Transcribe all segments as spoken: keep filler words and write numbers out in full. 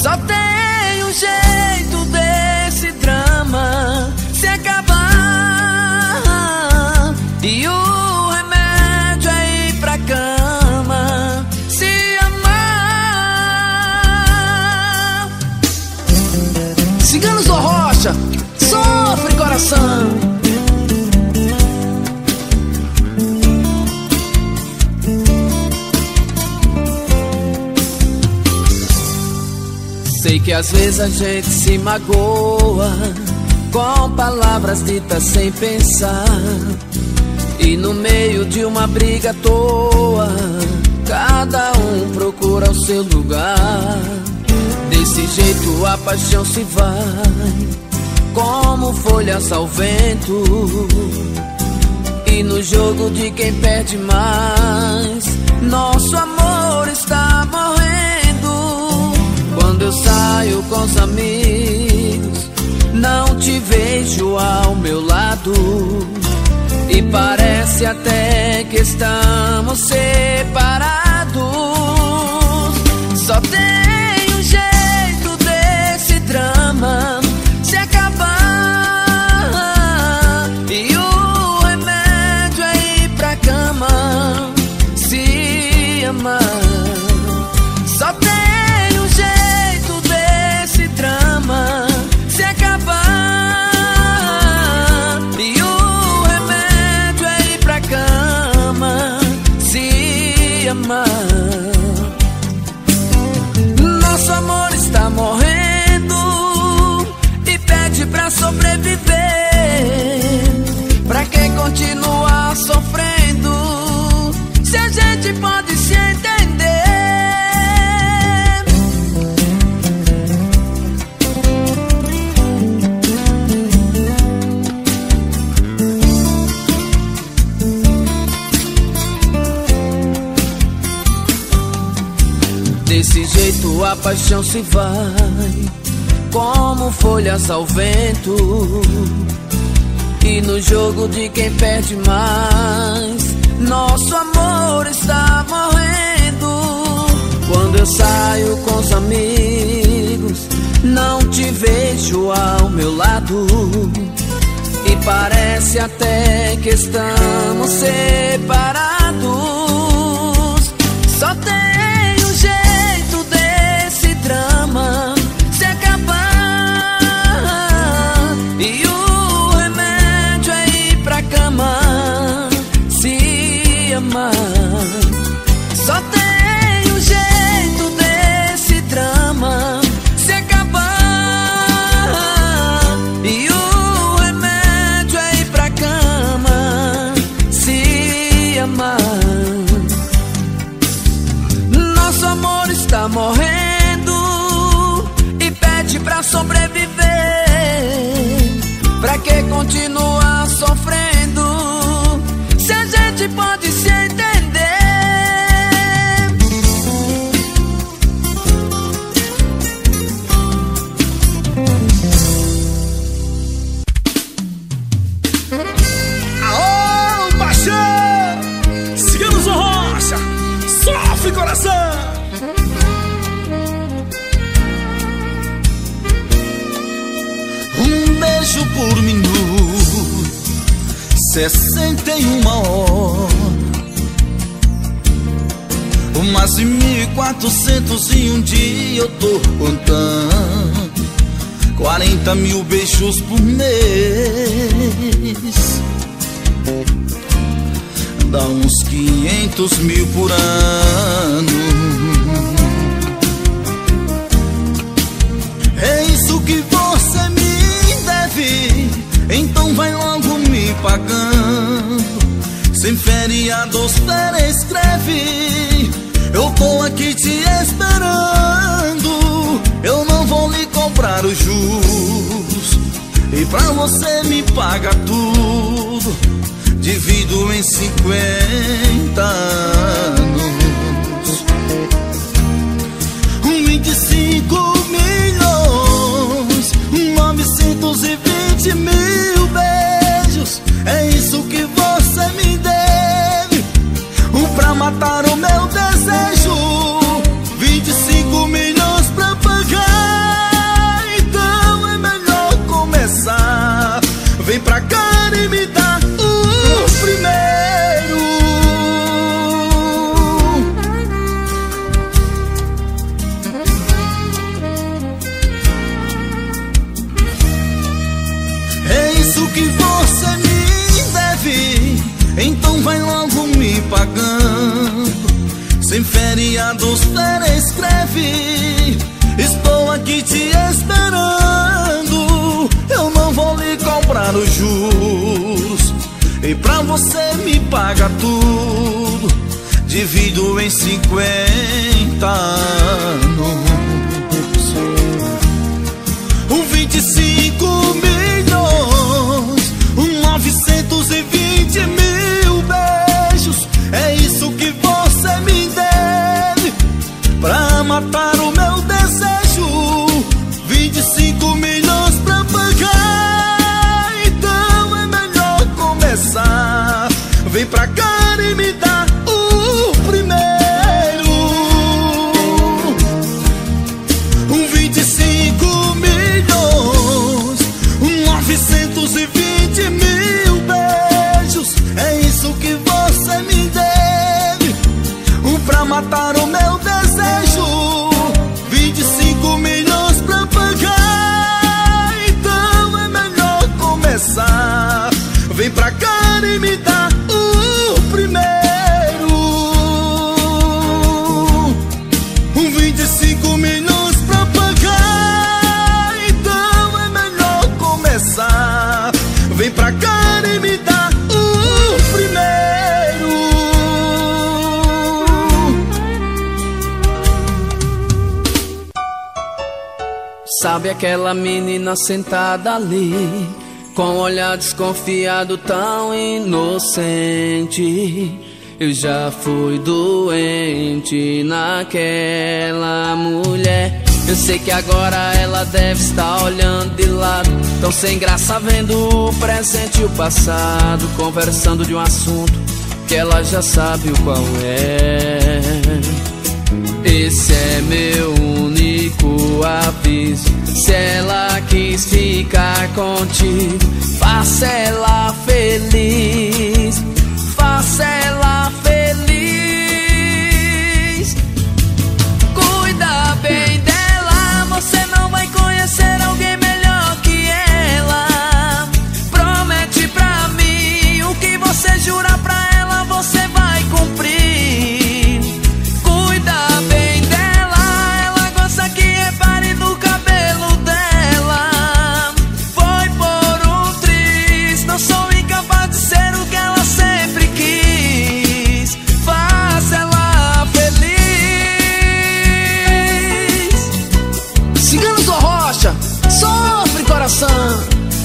Só tem um jeito desse drama se acabar, e o remédio é ir pra cama, se amar. Ciganos do Rocha, sofre coração. Sei que às vezes a gente se magoa com palavras ditas sem pensar, e no meio de uma briga à toa cada um procura o seu lugar. Desse jeito a paixão se vai como folhas ao vento, e no jogo de quem perde mais nosso amor está morrendo. Quando eu saio com os amigos, não te vejo ao meu lado, e parece até que estamos separados. Só tem um jeito desse drama se acabar, e o remédio é ir pra cama, se amar. Só tem se acabar, e o remédio é ir pra cama, se amar. Nosso amor está morrendo e pede pra sobreviver. Pra que continuar sofrendo se a gente pode se entender? Desse jeito a paixão se vai como folhas ao vento, e no jogo de quem perde mais nosso amor está morrendo. Quando eu saio com os amigos, não te vejo ao meu lado, e parece até que estamos separados. Só tem drama se acabar, e o remédio é ir pra cama, se amar. Só tem um jeito desse drama se acabar, e o remédio é ir pra cama, se amar. Nosso amor está morrendo e pede pra sobreviver. Pra que continuar sofrendo se a gente pode se entender? Aô, paixão! Ciganos do Rocha, sofre coração! Beijo por minuto, sessenta e uma horas, mas em mil e quatrocentos e um dia eu tô contando quarenta mil beijos por mês. Dá uns quinhentos mil por ano. É isso que você me deve, então vai logo me pagando. Sem feriados, escreve, eu tô aqui te esperando. Eu não vou lhe cobrar os juros, e pra você me paga tudo, divido em cinquenta anos. Vinte e cinco milhões novecentos e vinte mil beijos, é isso que você me deve, pra matar o meu desejo. Vinte e cinco milhões pra pagar adultério escreve: estou aqui te esperando, eu não vou lhe cobrar os juros, e pra você me paga tudo, divido em cinquenta anos. Um vinte e cinco milhões, um novecentos e vinte mil beijos, é isso que você me deve pra matar o meu desejo. Vinte e cinco milhões pra pagar, então é melhor começar. Vem pra cá e me dá o primeiro. Um vinte e cinco milhões, um novecentos e vinte mil beijos, é isso que você me deve pra matar o meu desejo. Vinte e cinco milhões pra pagar, então é melhor começar. Vem pra cá e me dá o primeiro. Um vinte e cinco milhões pra pagar, então é melhor começar. Vem pra cá e me dá o primeiro. Sabe aquela menina sentada ali, com um olhar desconfiado tão inocente? Eu já fui doente naquela mulher. Eu sei que agora ela deve estar olhando de lado, tão sem graça vendo o presente e o passado, conversando de um assunto que ela já sabe o qual é. Esse é meu único aviso: se ela quis ficar contigo, faça ela feliz, faça ela feliz. Cuida bem dela, você não vai conhecer alguém melhor que ela. Promete pra mim o que você jura pra ela, você vai cumprir. Cuida bem dela, ela gosta que repare no cabelo dela. Foi por um triz, não sou incapaz de ser o que ela sempre quis. Faça ela feliz. Ciganos do Rocha, sofre coração.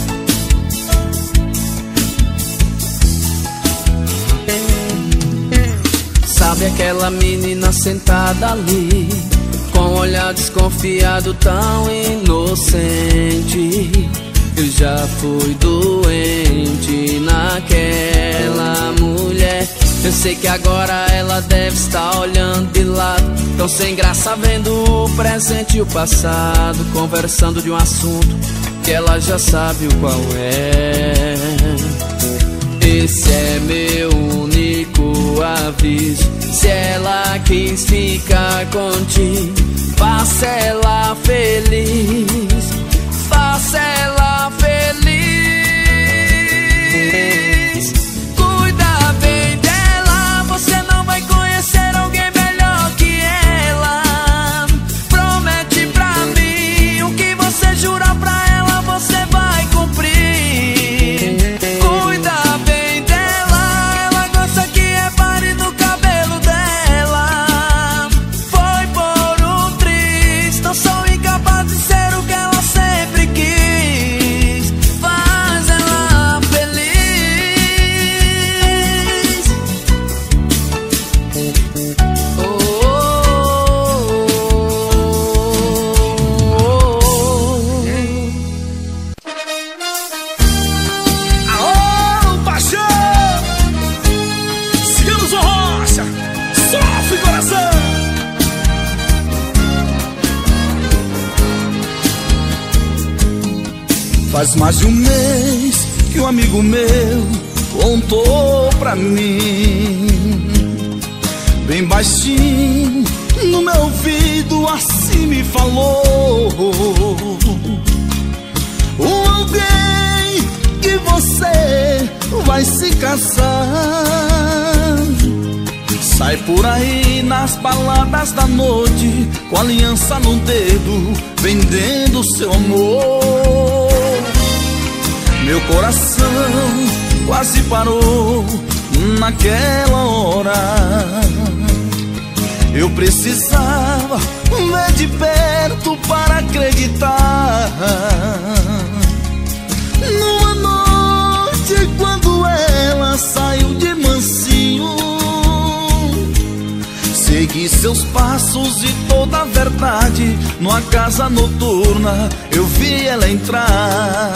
Sabe aquela menina sentada ali, com um olhar desconfiado tão inocente? Eu já fui doente naquela mulher. Eu sei que agora ela deve estar olhando de lado, tão sem graça vendo o presente e o passado, conversando de um assunto que ela já sabe o qual é. Esse é meu único aviso: se ela quis ficar contigo, faça ela feliz, faça ela feliz. Cuida bem dela, você não vai conhecer alguém melhor que ela. Promete pra mim o que você jura pra ela, você vai cumprir. Cuida bem dela, ela gosta que repare no cabelo dela. Foi por um triz, não sou incapaz de ser o que ela sempre quis. Faz ela feliz. Oh, oh, oh, oh. Aô, paixão! Ciganos do Rocha, sofre coração. Faz mais de um mês que um amigo meu contou pra mim, bem baixinho no meu ouvido, assim me falou: o alguém que você vai se casar Sai por aí nas baladas da noite, com aliança no dedo, vendendo seu amor. Meu coração quase parou naquela hora. Eu precisava ver de perto para acreditar. Numa noite quando ela saiu de mansinho, segui seus passos e toda a verdade. Numa casa noturna eu vi ela entrar.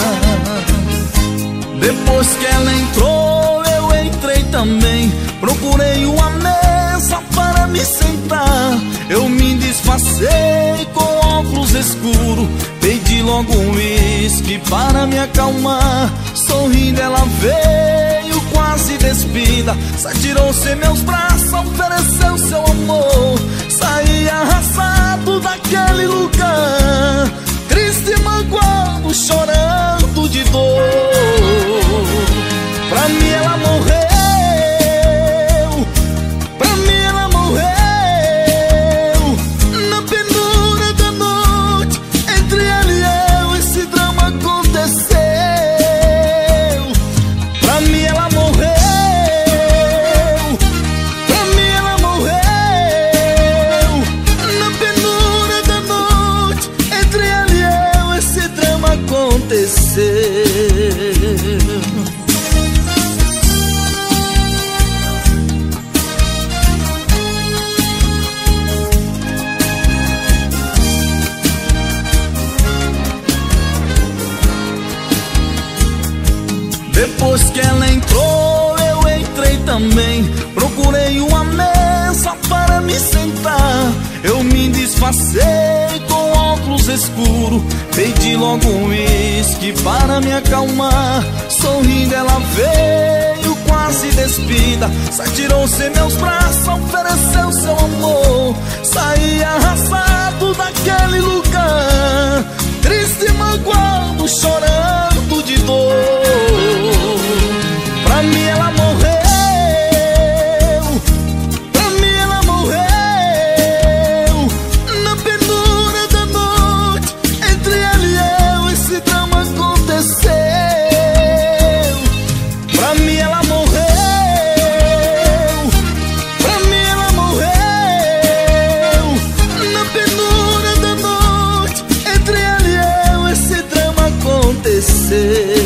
Depois que ela entrou, eu entrei também. Procurei uma mesa para me sentar. Eu me disfarcei com óculos escuros, pedi logo um uísque para me acalmar. Sorrindo ela veio quase despida, se atirou-se em meus braços, ofereceu seu amor. Saí arrasado daquele lugar, triste e magoado, chorando de dor. Pra mim ela morreu, pra mim ela morreu. Na penura da noite, entre ela e eu, esse drama aconteceu. Pra mim ela morreu, pra mim ela morreu. Na penura da noite, entre ela e eu, esse drama aconteceu. Depois que ela entrou, eu entrei também. Procurei uma mesa para me sentar. Eu me disfarcei com óculos escuros, pedi logo um uísque para me acalmar. Sorrindo ela veio quase despida, se atirou-se em meus braços, ofereceu seu amor. Saí arrasado daquele lugar, triste e magoado, chorando de dor. Pra mim ela morreu, pra mim ela morreu. Na penura da noite, entre ela e eu, esse drama aconteceu. Pra mim ela morreu, pra mim ela morreu. Na penura da noite, entre ela e eu, esse drama aconteceu.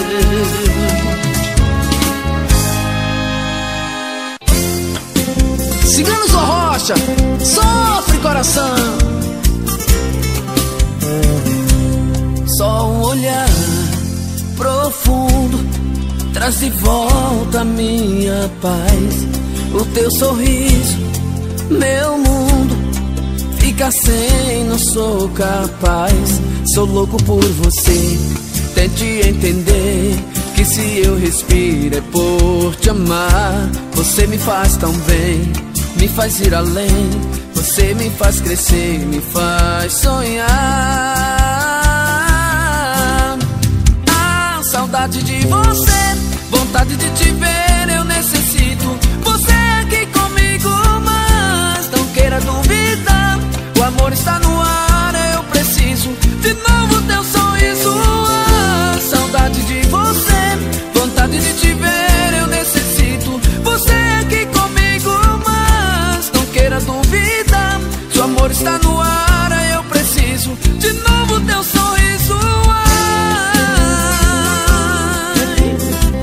Cigano Zó Rocha, sofre coração. Só um olhar profundo traz de volta a minha paz. O teu sorriso, meu mundo fica sem, não sou capaz. Sou louco por você, tente entender que se eu respiro é por te amar. Você me faz tão bem, me faz ir além. Você me faz crescer, me faz sonhar. Ah, saudade de você, vontade de te ver, eu necessito. Você aqui comigo, mas não queira duvidar. O amor está no ar, eu preciso de novo teu sorriso. Ah, saudade de você, vontade de te ver, eu necessito. Você aqui comigo, mas não queira duvidar. Se o amor está no ar, eu preciso de novo teu sorriso. Ai.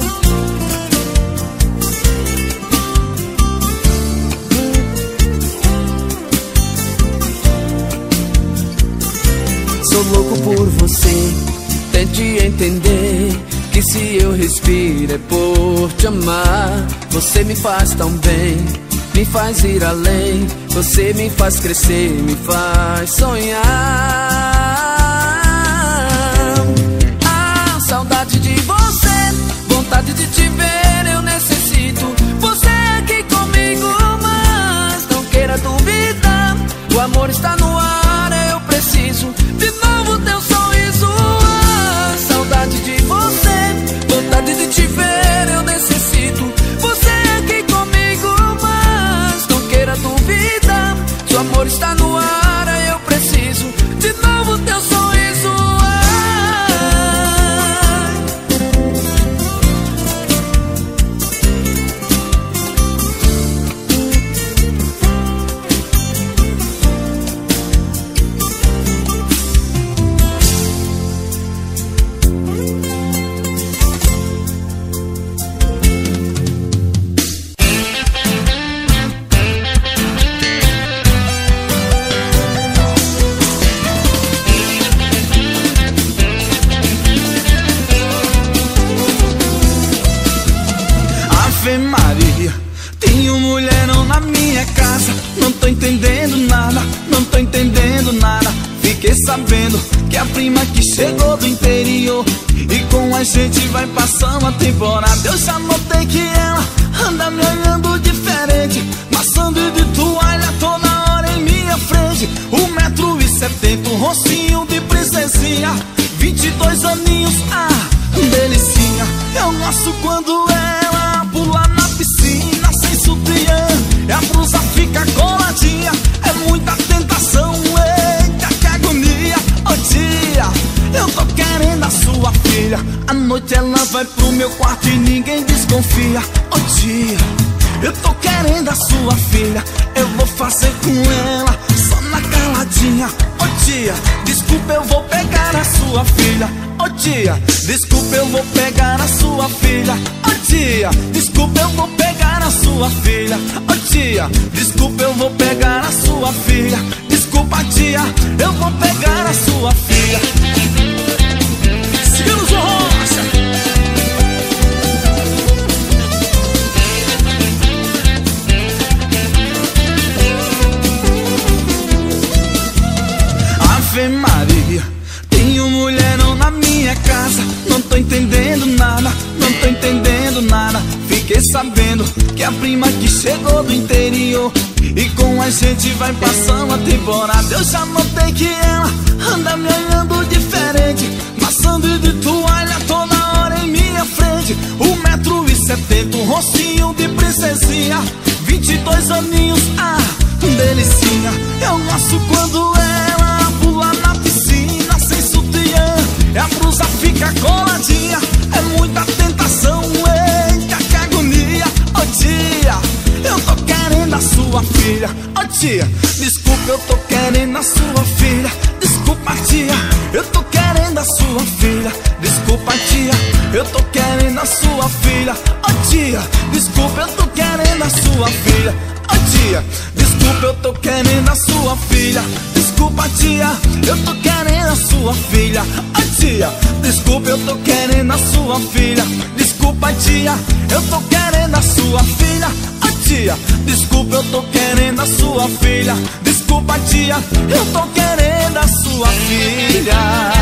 Sou louco por você, tente entender que se eu respiro é por te amar. Você me faz tão bem, me faz ir além. Você me faz crescer, me faz sonhar. Ah, saudade de você, vontade de te ver, eu necessito. Você aqui comigo, mas não queira duvidar. O amor está no ar, eu preciso de novo teu sorriso. Ah, saudade de você, vontade de te ver, eu necessito. Você aqui comigo, mas ar, eu preciso de novo teu sorriso. Ave Maria, tenho mulherão na minha casa. Não tô entendendo nada, não tô entendendo nada. Fiquei sabendo que a prima que chegou do interior e com a gente vai passando a temporada. Eu já notei que ela anda me olhando diferente, passando de toalha toda hora em minha frente. Um metro e setenta, um rostinho de princesinha, vinte e dois aninhos, ah, delicinha. Eu gosto quando ela pula na piscina sem sutiã e a blusa fica coladinha. É muita tentação, eita, que agonia. Ô tia, eu tô querendo a sua filha. À noite ela vai pro meu quarto e ninguém desconfia. Ô tia, eu tô querendo a sua filha. Eu vou fazer com ela só na caladinha. Ô tia, desculpa, eu vou pegar a sua filha. Ô tia, desculpa, eu vou pegar a sua filha. Ô tia, desculpa, eu vou pegar a sua filha. Ô tia, desculpa, eu vou pegar a sua filha. Desculpa, tia, eu vou pegar a sua filha. Seguimos o Rocha. Ave Maria, tenho mulherão na minha casa. Não tô entendendo nada, não tô entendendo nada. Fiquei sabendo que a prima que chegou do interior e com a gente vai passando a temporada. Eu já notei que ela anda me olhando diferente, passando de toalha toda hora em minha frente. Um metro e setenta, um rostinho de princesinha, vinte e dois aninhos, ah, delicinha. Eu gosto quando ela pula na piscina sem sutiã e a blusa fica coladinha. É muita tentação, eita, que agonia. Ô tia, eu tô querendo a sua filha. Ô tia, desculpa, eu tô querendo a sua filha. Desculpa, tia, eu tô querendo a sua filha. Desculpa, tia, eu tô querendo a sua filha. Ô tia, desculpa, eu tô querendo a sua filha. Ô tia, desculpa, eu tô querendo a sua filha. Desculpa, tia, eu tô querendo a sua filha. Ô tia, desculpa, eu tô querendo a sua filha. Desculpa, tia, eu tô querendo a sua filha. Ô tia, desculpa, eu tô querendo a sua filha. Desculpa, tia, eu tô querendo a sua filha.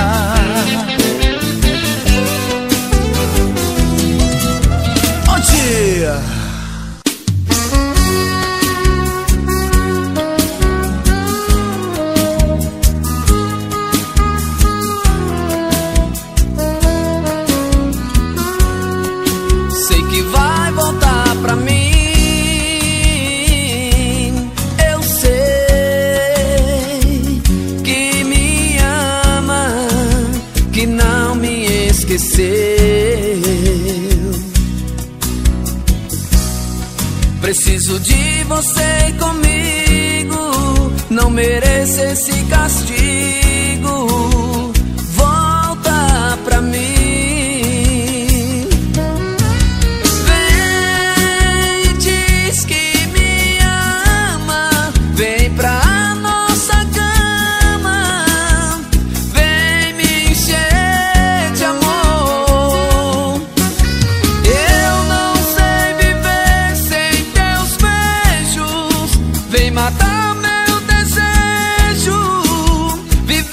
Ô tia, pra mim, eu sei que me ama, que não me esqueceu. Preciso de você comigo, não mereço esse castigo. Volta pra mim. Matar meu desejo, viver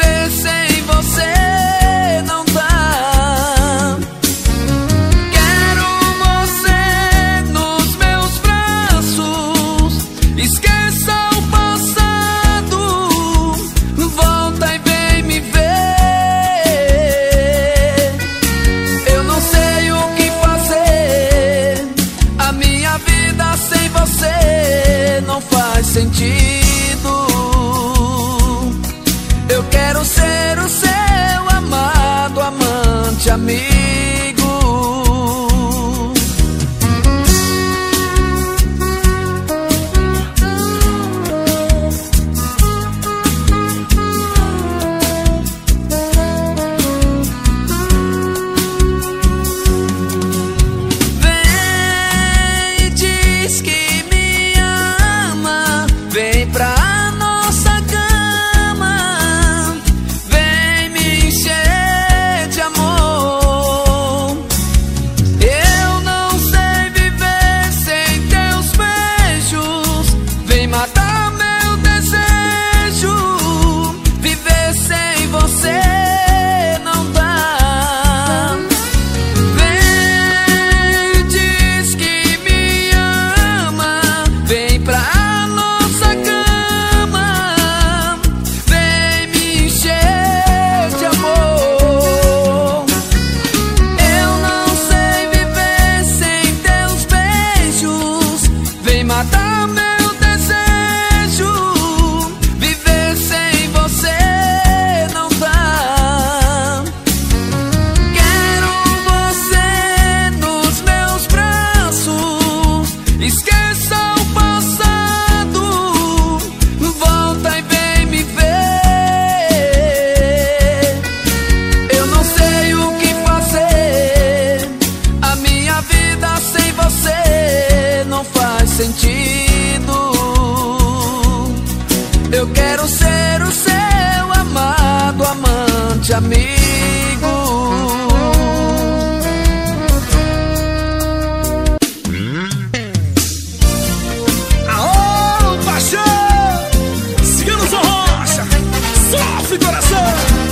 quero ser o seu amado amante, amigo. Aô, paixão! Cigano Zé Rocha, sofre coração!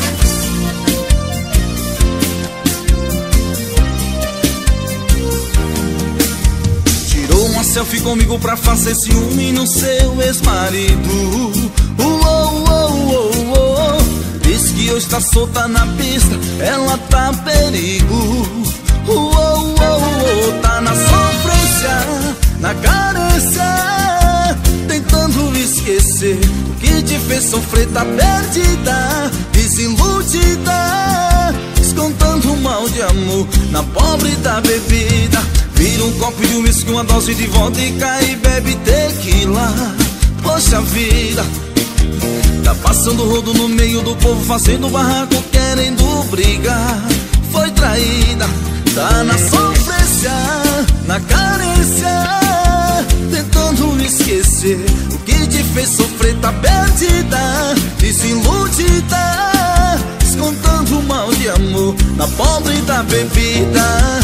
Tirou uma selfie comigo pra fazer ciúme no seu ex-marido. Uou, uou, uou, uou. Diz que hoje tá solta na pista, ela tá perigo. Uou, uou, uou. Tá na sofrência, na carência, tentando esquecer o que te fez sofrer. Tá perdida, desiludida, descontando mal de amor na pobre da bebida. Vira um copo de uísque, uma dose de vodka e bebe tequila. Poxa vida, tá passando rodo no meio do povo, fazendo barraco, querendo brigar. Foi traída, tá na sofrência, na carência, tentando esquecer o que te fez sofrer. Tá perdida, desiludida, descontando mal de amor na pobre da bebida.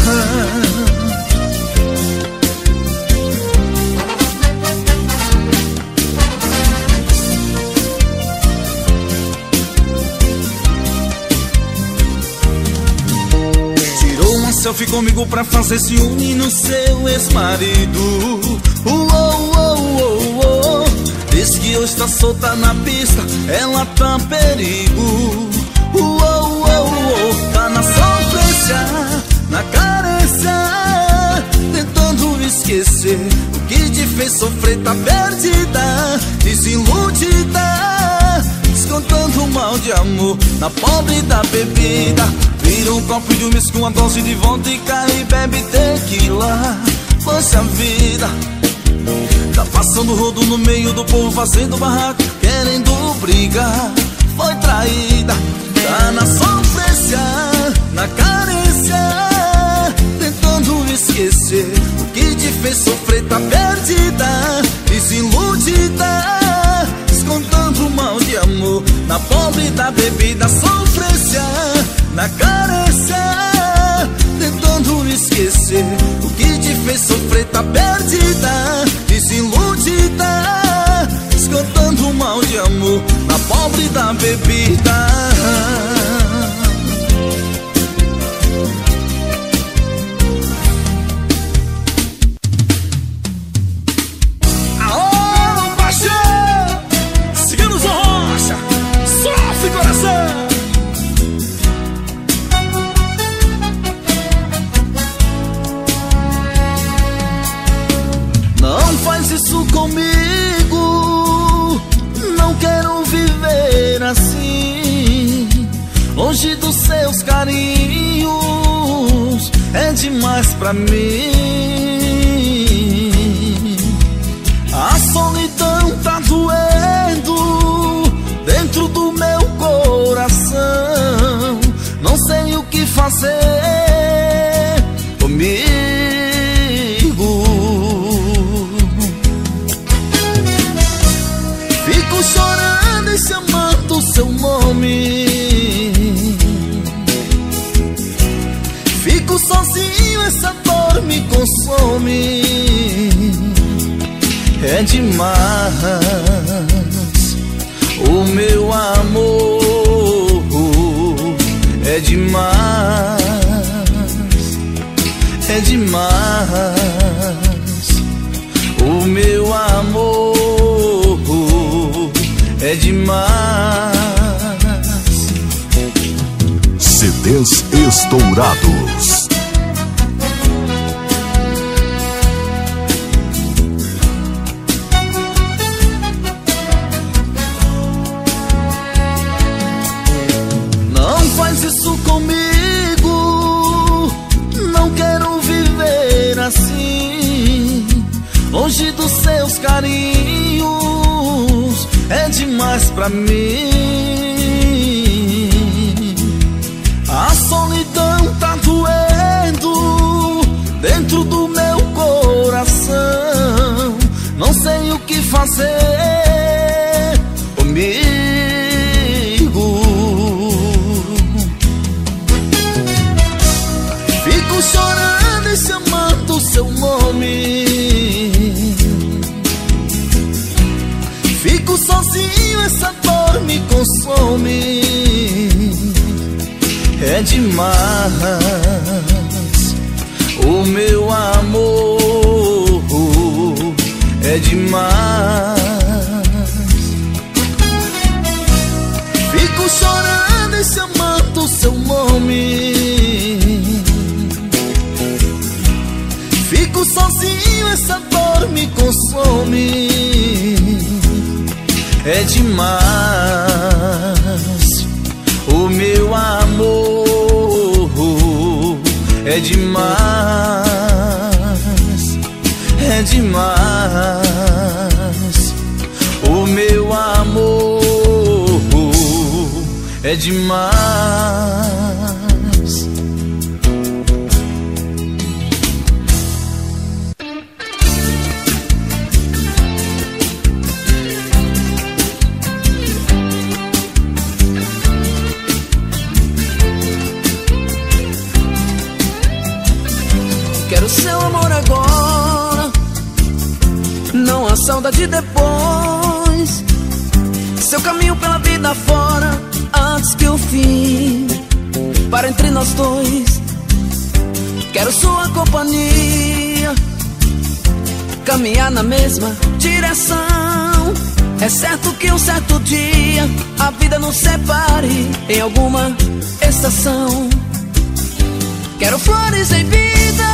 Selfie comigo pra fazer ciúme no seu ex-marido. Uou, uou, uou, uou. Diz que hoje tá solta na pista, ela tá perigo. Uou, uou, uou. Tá na sofrência, na carência, tentando esquecer o que te fez sofrer. Tá perdida, desiludida, descontando mal de amor na pobre da bebida. Vira um copo de uísque, uma dose de vodka e bebe tequila. Poxa vida, tá passando rodo no meio do povo, fazendo barraco, querendo brigar. Foi traída, tá na sofrência, na carência, tentando esquecer o que te fez sofrer. Tá perdida, desiludida, descontando mal de amor na pobre da bebida. Sofrência, na carência, tentando esquecer o que te fez sofrer. Tá perdida, desiludida, descontando mal de amor na pobre da bebida. Aô, paixão! Cigano Zé Rocha, sofre coração! Não faz isso comigo, não quero viver assim, longe dos seus carinhos, é demais pra mim. A solidão tá doendo dentro do meu coração, não sei o que fazer comigo. Fico chorando e chamando o seu nome, fico sozinho, essa dor me consome. É demais o meu amor, é demais, é demais o meu amor, é demais. C Ds estourados. Não faz isso comigo, não quero viver assim, longe dos seus carinhos, é demais pra mim. A solidão tá doendo dentro do meu coração, não sei o que fazer comigo. é demais. O meu amor é demais. Fico chorando e chamando seu nome. Fico sozinho, essa dor me consome. É demais. O meu amor é demais. É demais. O meu amor é demais. Quero seu amor agora, não a saudade depois. Seu caminho pela vida fora, antes que o fim para entre nós dois. Quero sua companhia, caminhar na mesma direção. É certo que um certo dia a vida nos separe em alguma estação. Quero flores em vida,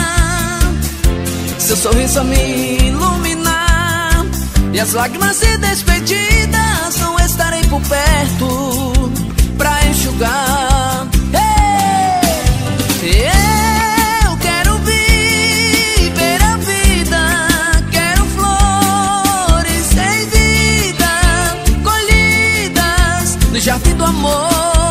seu sorriso a me iluminar, e as lágrimas de despedidas não estarei por perto pra enxugar. Hey! Eu quero viver a vida, quero flores em vida, colhidas no jardim do amor.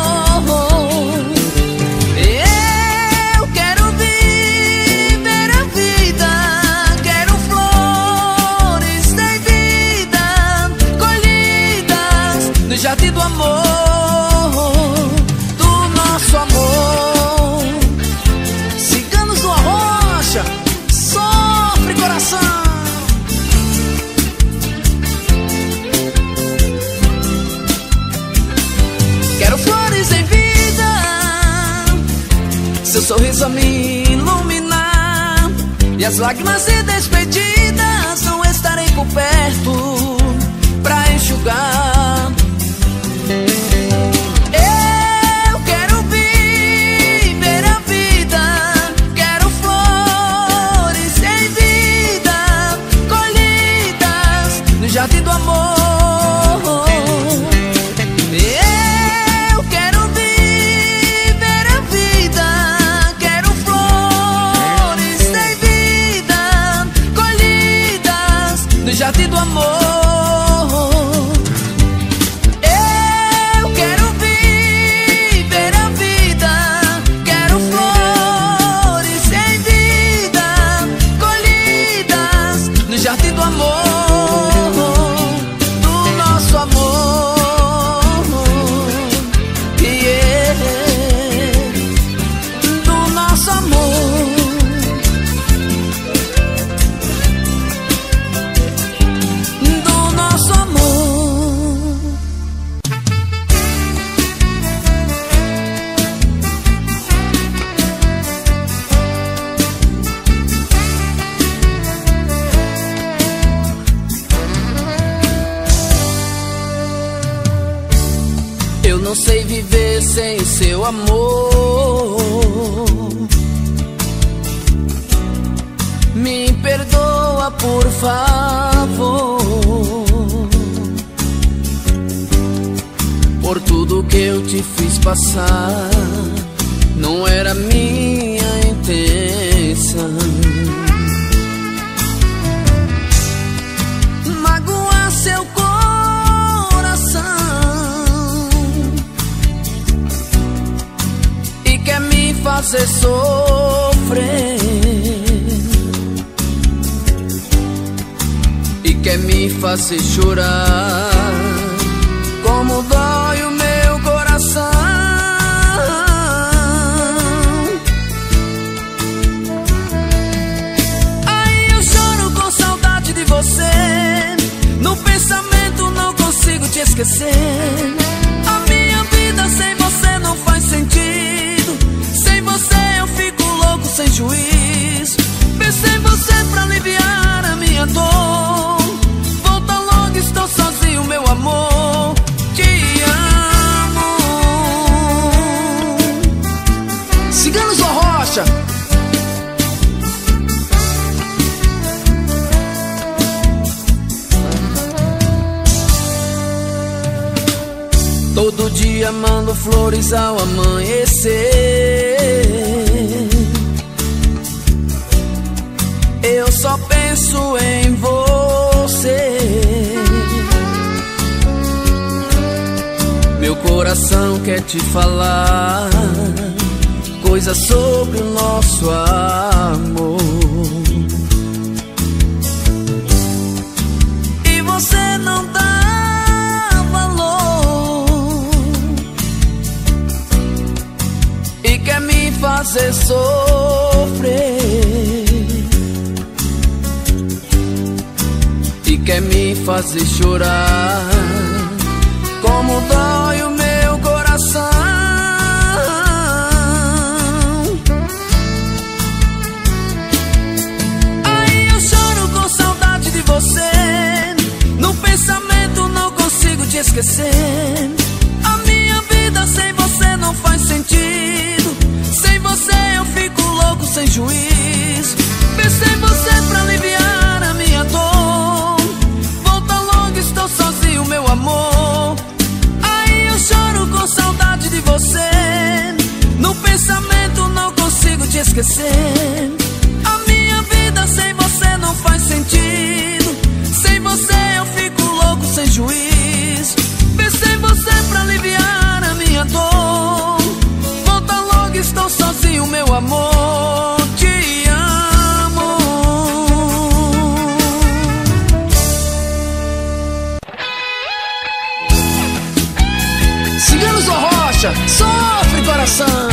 Jardim do amor, do nosso amor. Ciganos do Arrocha, sofre coração. Quero flores em vida, seu sorriso a me iluminar, e as lágrimas de despedidas não estarei por perto pra enxugar. Eu quero viver a vida, quero flores em vida, colhidas no jardim do amor. Eu quero viver a vida, quero flores em vida, colhidas no jardim do amor. Não sei viver sem seu amor. Me perdoa, por favor, por tudo que eu te fiz passar. Não era minha intenção magoar seu coração, e quer me fazer sofrer, e quer me fazer chorar. Como dói o meu coração. Aí eu choro com saudade de você, no pensamento não consigo te esquecer. A minha vida sem você não faz sentido. aliviar a minha dor. Volta logo, estou sozinho, meu amor. Te amo. Ciganos ou Rocha? Todo dia mando flores ao amanhecer. Eu só penso em você. Meu coração quer te falar coisas sobre o nosso amor. E você não dá valor e quer me fazer sofrer, e quer me fazer chorar. Como dói o meu coração. Aí eu choro com saudade de você. No pensamento não consigo te esquecer. A minha vida sem você não faz sentido. Sem você eu fico louco, sem juízo. Pensei em você pra aliviar a minha dor. Volta logo, estou sozinho, meu amor. Aí eu choro com saudade de você. No pensamento não consigo te esquecer. A minha vida sem você não faz sentido. Sem você eu fico louco, sem juízo. Pensei em você pra aliviar a minha dor. Volta logo, estou sozinho, meu amor. Te amo. Ciganos ou Rocha? Sofre, coração.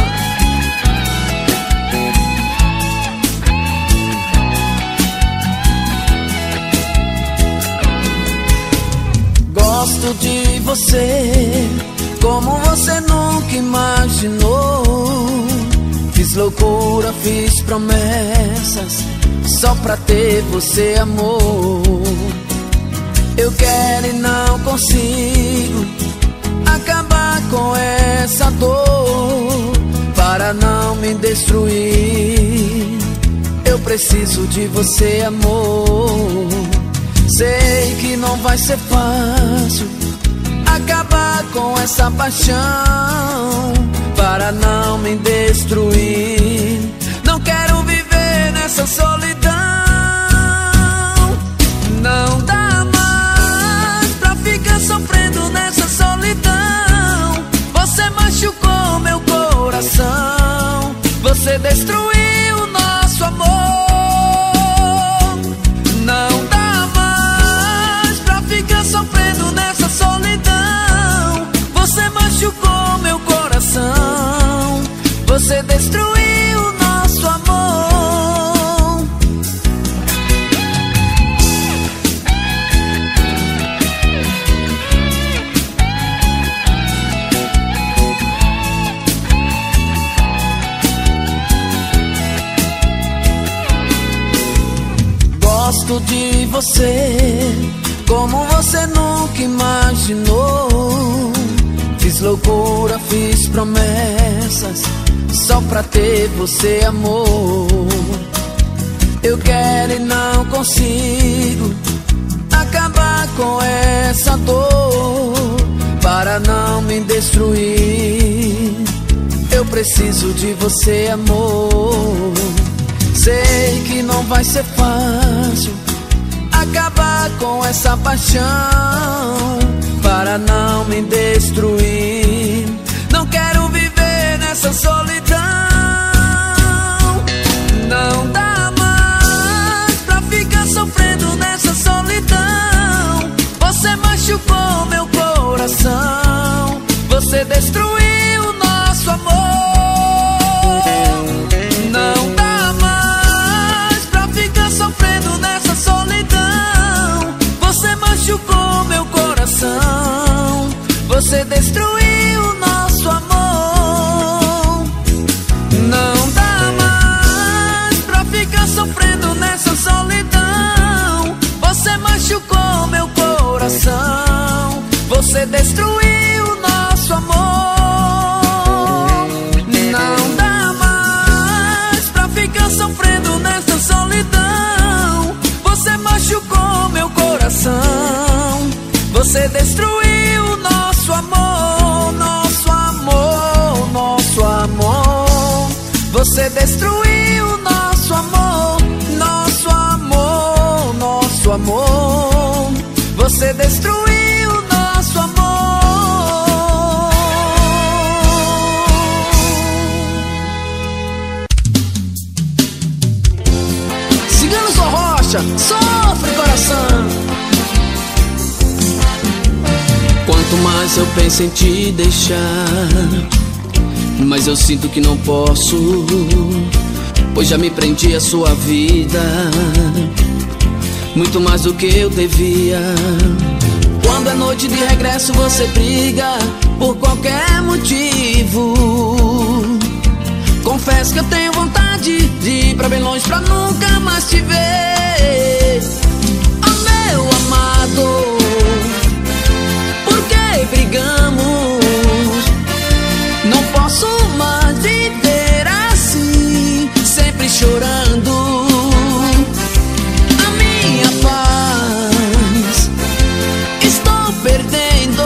Gosto de você como você nunca imaginou. Fiz loucura, fiz promessas só pra ter você, amor. Eu quero e não consigo acabar com essa dor. Para não me destruir, eu preciso de você, amor. Sei que não vai ser fácil acabar com essa paixão. Para não me destruir, não quero viver nessa solidão. Não dá mais pra ficar sofrendo nessa solidão. Você machucou meu coração. Você destruiu o nosso amor. Não dá mais pra ficar sofrendo nessa solidão. Você machucou meu coração. Você destruiu o nosso amor. Gosto de você como você nunca imaginou. Fiz loucura, fiz promessas só pra ter você, amor. Eu quero e não consigo acabar com essa dor. Para não me destruir, eu preciso de você, amor. Sei que não vai ser fácil acabar com essa paixão. Para não me destruir, não quero viver nessa solidão. Não dá mais pra ficar sofrendo nessa solidão. Você machucou meu coração. Você destruiu o nosso amor. Não dá mais pra ficar sofrendo nessa solidão. Você machucou meu coração. Você destruiu o nosso amor. Não dá mais pra ficar sofrendo nessa solidão. você destruiu nosso amor. Não dá mais pra ficar sofrendo nessa solidão. Você machucou meu coração. Você destruiu nosso amor, nosso amor, nosso amor. Você destruiu nosso amor, nosso amor, nosso amor. Você destruiu nosso amor. Cigano Só Rocha, sofre coração. Quanto mais eu penso em te deixar, mas eu sinto que não posso, pois já me prendi à sua vida, muito mais do que eu devia. Quando é noite de regresso você briga por qualquer motivo. Confesso que eu tenho vontade de ir pra bem longe pra nunca mais te ver. Oh, meu amado, por que brigamos? Não posso mais viver assim, sempre chorando. A minha paz estou perdendo.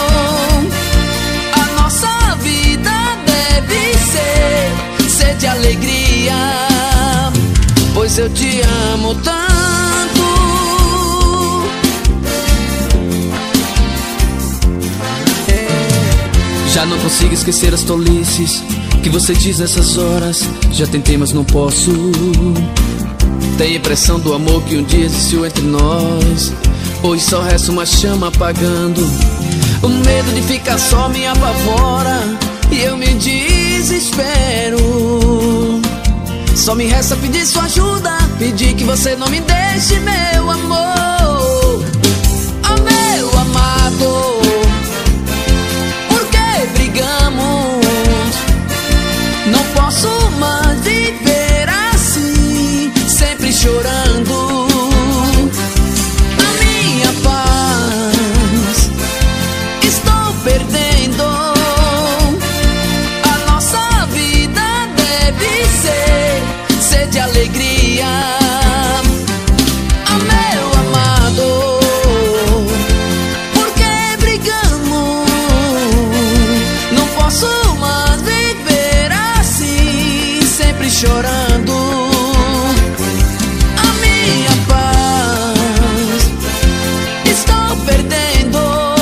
A nossa vida deve ser, ser de alegria, pois eu te amo tanto. Já não consigo esquecer as tolices que você diz nessas horas. Já tentei, mas não posso. Tenho a impressão do amor que um dia existiu entre nós. Hoje só resta uma chama apagando. O medo de ficar só me apavora e eu me desespero. Só me resta pedir sua ajuda, pedir que você não me deixe, meu amor. Oh, meu amado, brigamos, não posso mais viver assim, sempre chorando. A minha paz estou perdendo. A nossa vida deve ser, ser de alegria. Oh, meu amado, chorando. A minha paz estou perdendo.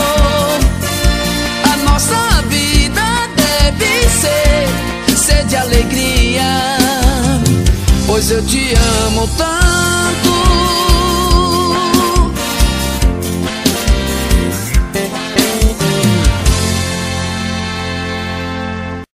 A nossa vida deve ser, ser de alegria, pois eu te amo tanto.